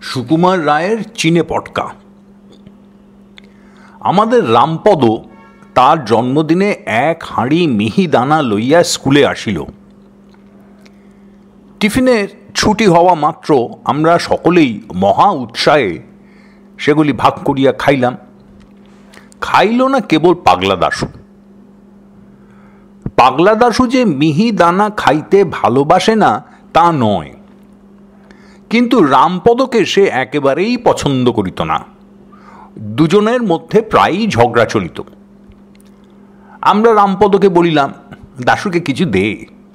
সুকুমার রায়ের চিনে পটকা। আমাদের রামপদ তার জন্মদিনে এক হাঁড়ি মিহিদানা লইয়া স্কুলে আসিল। টিফিনের ছুটি হওয়া মাত্র আমরা সকলেই মহা উৎসাহে সেগুলি ভাগ করিয়া খাইলাম। খাইল না কেবল পাগলা দাশু। পাগলা দাশু যে মিহিদানা খাইতে ভালোবাসে না তা নয়, কিন্তু রামপদকে সে একেবারেই পছন্দ করিত না। দুজনের মধ্যে প্রায়ই ঝগড়া চলিত। আমরা রামপদকে বলিলাম, দাশুকে কিছু দে।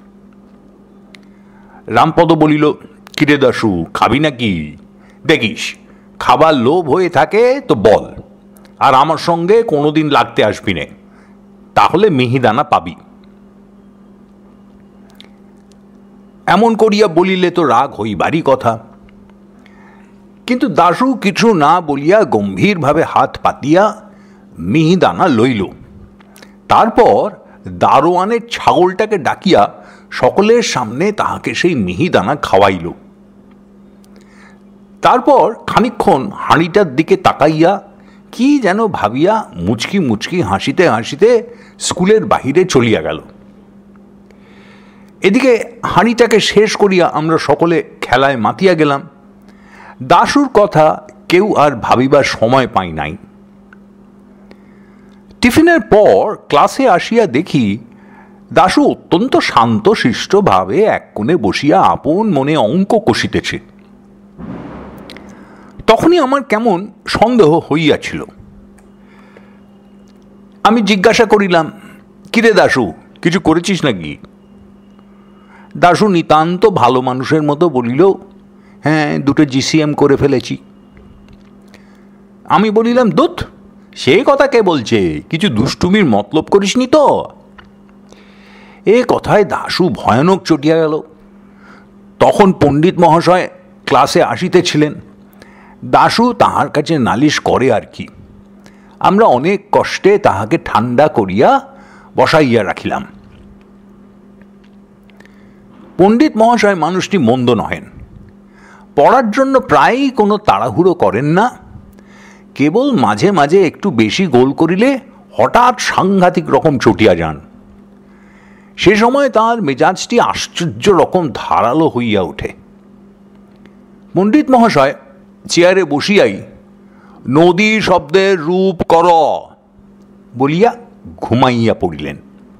রামপদ বলিল, কিরে দাশু, খাবি নাকি? দেখিস খাবার লোভ হয়ে থাকে তো বল, আর আমার সঙ্গে কোনোদিন লাগতে আসবি নে, তাহলে মিহিদানা পাবি। এমন করিয়া বলিলে তো রাগ হইবারই কথা। কিন্তু দাশু কিছু না বলিয়া গম্ভীরভাবে হাত পাতিয়া মিহিদানা লইল। তারপর দারোয়ানের ছাগলটাকে ডাকিয়া সকলের সামনে তাহাকে সেই মিহিদানা খাওয়াইল। তারপর খানিকক্ষণ হাঁড়িটার দিকে তাকাইয়া কি যেন ভাবিয়া মুচকি মুচকি হাসিতে হাসিতে স্কুলের বাহিরে চলিয়া গেল। এদিকে হাঁড়িটাকে শেষ করিয়া আমরা সকলে খেলায় মাতিয়া গেলাম। দাশুর কথা কেউ আর ভাবিবার সময় পাই নাই। টিফিনের পর ক্লাসে আসিয়া দেখি দাশু অত্যন্ত শান্ত শিষ্টভাবে এক কোণে বসিয়া আপন মনে অঙ্ক কষিতেছে। তখনই আমার কেমন সন্দেহ হইয়াছিল। আমি জিজ্ঞাসা করিলাম, কিরে দাশু, কিছু করেছিস নাকি? দাশু নিতান্ত ভালো মানুষের মতো বলিল, হ্যাঁ, 2টো GCM করে ফেলেছি। আমি বলিলাম, দুধ, সে কথা কে বলছে? কিছু দুষ্টুমির মতলব করিসনি তো? এ কথায় দাশু ভয়ানক চটিয়া গেল। তখন পণ্ডিত মহাশয় ক্লাসে আসিতেছিলেন। দাশু তাহার কাছে নালিশ করে আর কি। আমরা অনেক কষ্টে তাহাকে ঠান্ডা করিয়া বসাইয়া রাখিলাম। পণ্ডিত মহাশয় মানুষটি মন্দ নহেন। পড়ার জন্য প্রায়ই কোনো তাড়াহুড়ো করেন না। কেবল মাঝে মাঝে একটু বেশি গোল করিলে হঠাৎ সাংঘাতিক রকম চটিয়া যান। সে সময় তাঁর মেজাজটি আশ্চর্য রকম ধারালো হইয়া ওঠে। পণ্ডিত মহাশয় চেয়ারে বসিয়াই নদী শব্দের রূপ কর বলিয়া ঘুমাইয়া পড়িলেন।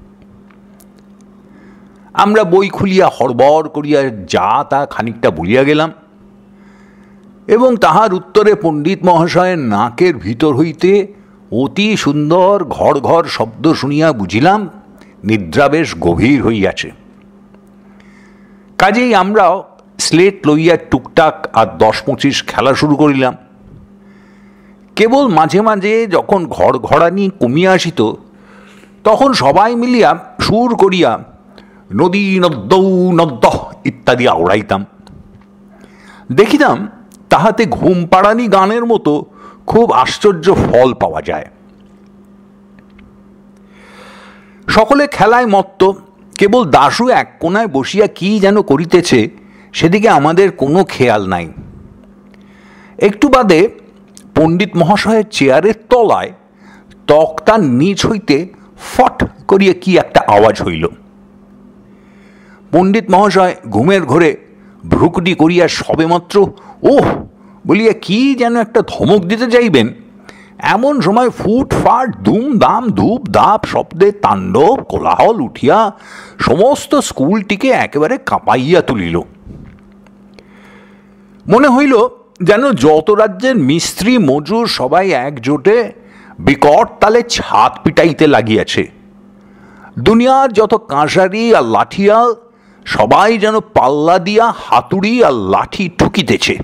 আমরা বই খুলিয়া হড়বড় করিয়া যা তা খানিকটা বলিয়া গেলাম, এবং তাহার উত্তরে পণ্ডিত মহাশয়ের নাকের ভিতর হইতে অতি সুন্দর ঘর ঘর শব্দ শুনিয়া বুঝিলাম নিদ্রা বেশ গভীর হইয়াছে। কাজেই আমরাও স্লেট লইয়া টুকটাক আর 10-25 খেলা শুরু করিলাম। কেবল মাঝে মাঝে যখন ঘর ঘরানি কমিয়া আসিত, তখন সবাই মিলিয়া সুর করিয়া নদী নদ্যৌ নদ্য ইত্যাদি আওড়াইতাম। দেখিতাম তাহাতে ঘুম পাড়ানি গানের মতো খুব আশ্চর্য ফল পাওয়া যায়। সকলে খেলায় মত্ত, কেবল দাশু এক কোণায় বসিয়া কি যেন করিতেছে, সেদিকে আমাদের কোনো খেয়াল নাই। একটু বাদে পণ্ডিত মহাশয়ের চেয়ারের তলায় তক্তার নিচ হইতে ফট করিয়া কি একটা আওয়াজ হইল। পণ্ডিত মহাশয় ঘুমের ঘোরে ভ্রুকুটি করিয়া সবেমাত্র ওহ বলিয়া কি যেন একটা ধমক দিতে যাইবেন, এমন সময় ফুটফাট দুমদাম ধূপ ধাপ শব্দে তাণ্ডব কোলাহল উঠিয়া সমস্ত স্কুলটিকে একেবারে কাঁপাইয়া তুলিল। মনে হইল যেন যত রাজ্যের মিস্ত্রি মজুর সবাই একজোটে বিকট তালে ছাদ পিটাইতে লাগিয়াছে। দুনিয়ার যত কাঁসারি আর লাঠিয়াল সবাই যেন পাল্লা দিয়া হাতুড়ি আর লাঠি ঠুকিতেছে।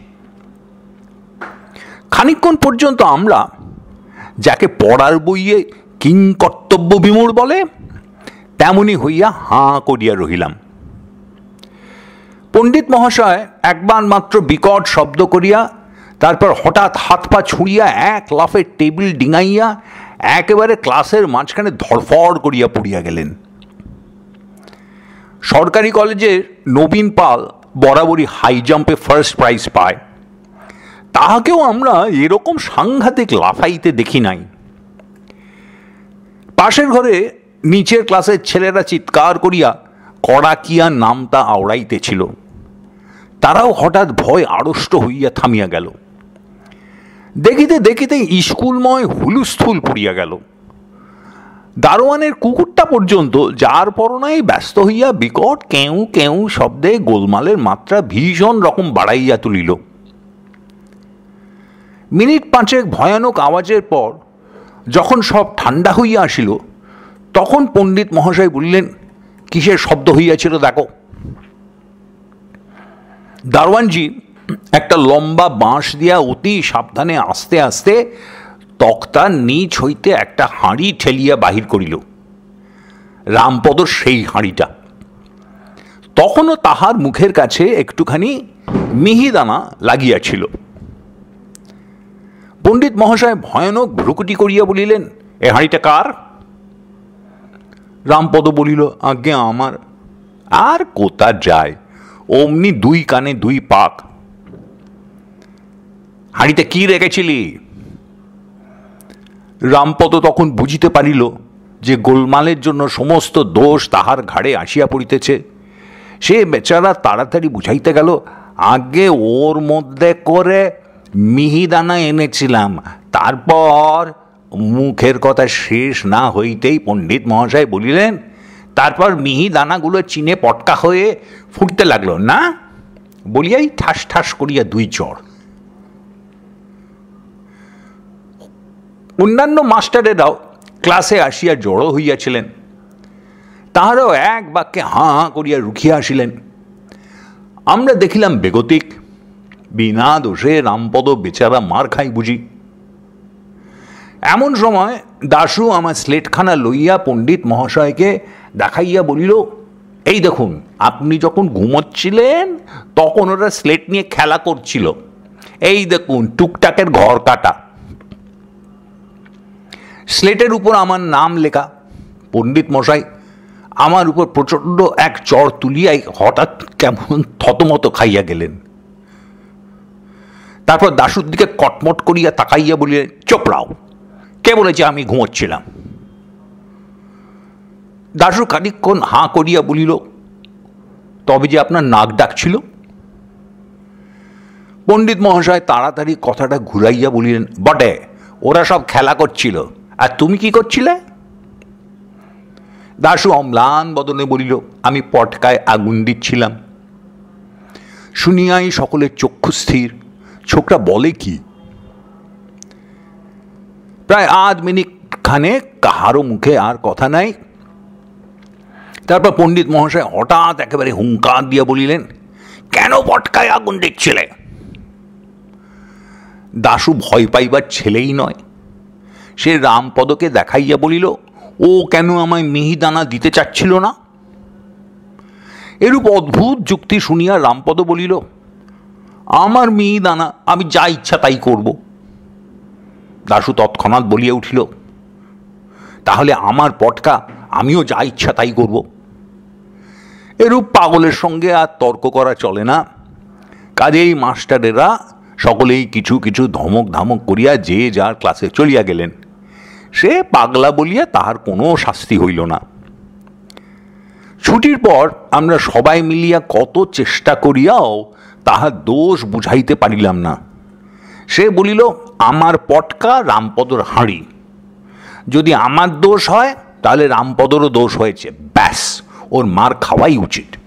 খানিকক্ষণ পর্যন্ত আমরা, যাকে পড়ার বইয়ে কিংকর্তব্য বিমূঢ় বলে, তেমনি হইয়া হাঁ করিয়া রহিলাম। পণ্ডিত মহাশয় একবার মাত্র বিকট শব্দ করিয়া তারপর হঠাৎ হাত পা ছুঁড়িয়া এক লাফে টেবিল ডিঙাইয়া একেবারে ক্লাসের মাঝখানে ধড়ফড় করিয়া পড়িয়া গেলেন। সরকারি কলেজের নবীন পাল বরাবরই হাই জাম্পে ফার্স্ট প্রাইজ পায়। তাহাকেও আমরা এরকম সাংঘাতিক লাফাইতে দেখি নাই। পাশের ঘরে নিচের ক্লাসের ছেলেরা চিৎকার করিয়া কড়াকিয়া নামটা আওড়াইতেছিল। তারাও হঠাৎ ভয় আড়ষ্ট হইয়া থামিয়া গেল। দেখিতে দেখিতে স্কুলময় হুলুস্থুল পড়িয়া গেল। দারোয়ানের কুকুরটা পর্যন্ত যার পরনায় ব্যস্ত হইয়া বিকট কেউ কেউ শব্দে গোলমালের মাত্রা ভীষণ রকম বাড়াইয়া তুলিল। মিনিট পাঁচেক ভয়ানক আওয়াজের পর যখন সব ঠান্ডা হইয়া আসিল, তখন পণ্ডিত মহাশয় বলিলেন, কিসের শব্দ হইয়াছিল দেখো। দারোয়ানজি একটা লম্বা বাঁশ দিয়া অতি সাবধানে আস্তে আস্তে তক্তার নিচ হইতে একটা হাঁড়ি ঠেলিয়া বাহির করিল। রামপদর সেই হাঁড়িটা। তখনও তাহার মুখের কাছে একটুখানি মিহিদানা লাগিয়াছিল। পণ্ডিত মহাশয় ভয়ানক ভ্রুকুটি করিয়া বলিলেন, এ হাঁড়িটা কার? রামপদ বলিল, আজ্ঞে আমার। আর কোথা যায়, অমনি দুই কানে দুই পাক। হাঁড়িতে কি রেখেছিলি? রামপদ তখন বুঝিতে পারিল যে গোলমালের জন্য সমস্ত দোষ তাহার ঘাড়ে আসিয়া পড়িতেছে। সে বেচারা তাড়াতাড়ি বুঝাইতে গেল, আগে ওর মধ্যে করে মিহিদানা এনেছিলাম। তারপর মুখের কথা শেষ না হইতেই পণ্ডিত মহাশয় বলিলেন, তারপর মিহিদানাগুলো চিনে পটকা হয়ে ফুটতে লাগলো না, বলিয়াই ঠাস ঠাস করিয়া দুই চড়। অন্যান্য মাস্টারেরাও ক্লাসে আসিয়া জড়ো হইয়াছিলেন। তাহারাও এক বাক্যে হাঁ হাঁ করিয়া রুখিয়া আসিলেন। আমরা দেখিলাম বেগতিক। বিনা দোষে রামপদ বেচারা মার খাই বুঝি। এমন সময় দাশু আমার স্লেটখানা লইয়া পণ্ডিত মহাশয়কে দেখাইয়া বলিল, এই দেখুন, আপনি যখন ঘুমোচ্ছিলেন তখন ওরা স্লেট নিয়ে খেলা করছিল। এই দেখুন টুকটাকের ঘর কাটা। স্লেটের উপর আমার নাম লেখা। পণ্ডিত মশাই আমার উপর প্রচণ্ড এক চড় তুলিয়াই হঠাৎ কেমন থতমত খাইয়া গেলেন। তারপর দাশুর দিকে কটমট করিয়া তাকাইয়া বলিলেন, চোপড়াও, কে বলেছে আমি ঘুমোচ্ছিলাম? দাশু খানিকক্ষণ হাঁ করিয়া বলিল, তবে যে আপনার নাক ডাকছিল। পণ্ডিত মহাশয় তাড়াতাড়ি কথাটা ঘুরাইয়া বলিলেন, বটে, ওরা সব খেলা করছিল, আর তুমি কি করছিলে? দাশু অম্লান বদনে বলিল, আমি পটকায় আগুন দিচ্ছিলাম। শুনিয়াই সকলের চক্ষু স্থির। ছোকরা বলে কি? প্রায় আধ মিনিট খানে কাহারও মুখে আর কথা নাই। তারপর পণ্ডিত মহাশয় হঠাৎ একেবারে হুঙ্কার দিয়া বলিলেন, কেন পটকায় আগুন দিচ্ছিলে? দাশু ভয় পাইবার ছেলেই নয়। সে রামপদকে দেখাইয়া বলিল, ও কেন আমায় মিহিদানা দিতে চাচ্ছিল না? এরূপ অদ্ভুত যুক্তি শুনিয়া রামপদ বলিল, আমার মিহিদানা, আমি যা ইচ্ছা তাই করব। দাশু তৎক্ষণাৎ বলিয়া উঠিল, তাহলে আমার পটকা আমিও যা ইচ্ছা তাই করব। এরূপ পাগলের সঙ্গে আর তর্ক করা চলে না। কাজেই মাস্টারেরা সকলেই কিছু কিছু ধমক ধামক করিয়া যে যার ক্লাসে চলিয়া গেলেন। সে পাগলা বলিয়া তাহার কোনো শাস্তি হইল না। ছুটির পর আমরা সবাই মিলিয়া কত চেষ্টা করিয়াও তাহার দোষ বুঝাইতে পারিলাম না। সে বলিল, আমার পটকা রামপদর হাঁড়ি। যদি আমার দোষ হয় তাহলে রামপদরও দোষ হয়েছে, ব্যাস, ওর মার খাওয়াই উচিত।